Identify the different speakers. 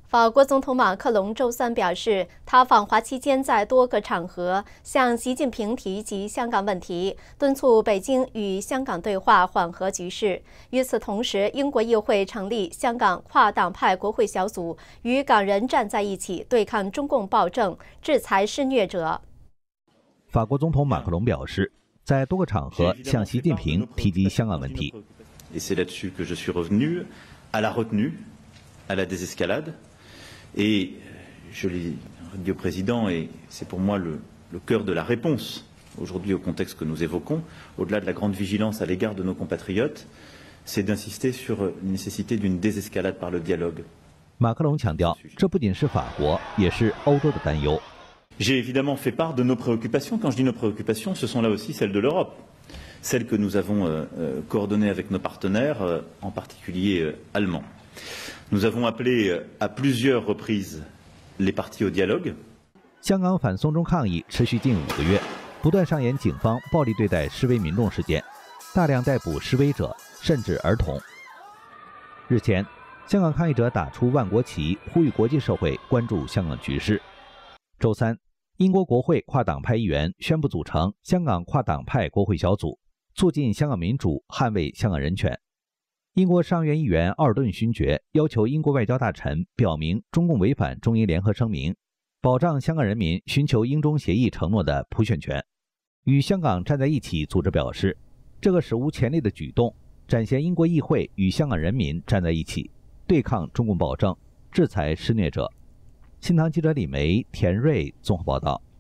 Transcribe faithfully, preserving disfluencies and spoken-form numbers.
Speaker 1: 法国总统马克龙周三表示，他访华期间在多个场合向习近平提及香港问题，敦促北京与香港对话，缓和局势。与此同时，英国议会成立香港跨党派国会小组，与港人站在一起，对抗中共暴政，制裁施虐者。
Speaker 2: 法国总统马克龙表示，在多个场合向习近平提及香港问题。
Speaker 3: Et je l'ai dit au président, et c'est pour moi le, le cœur de la réponse aujourd'hui au contexte que nous évoquons, au-delà de la grande vigilance à l'égard de nos compatriotes, c'est d'insister sur la nécessité d'une désescalade par le dialogue.
Speaker 2: 马克龙强调，这不仅是法国，也是欧洲的担忧。
Speaker 3: J'ai évidemment fait part de nos préoccupations. Quand je dis nos préoccupations, ce sont là aussi celles de l'Europe, celles que nous avons euh, euh, coordonnées avec nos partenaires, euh, en particulier euh, allemands. Nous avons appelé à plusieurs reprises les parties au dialogue.
Speaker 2: 香港反送中抗议持续近五个月，不断上演警方暴力对待示威民众事件，大量逮捕示威者，甚至儿童。日前，香港抗议者打出万国旗，呼吁国际社会关注香港局势。周三，英国国会跨党派议员宣布组成香港跨党派国会小组，促进香港民主，捍卫香港人权。英国上院议员奥尔顿勋爵要求英国外交大臣表明中共违反中英联合声明，保障香港人民寻求英中协议承诺的普选权。与香港站在一起组织表示，这个史无前例的举动展现英国议会与香港人民站在一起，对抗中共暴政，制裁施虐者。新唐记者李梅、田瑞综合报道。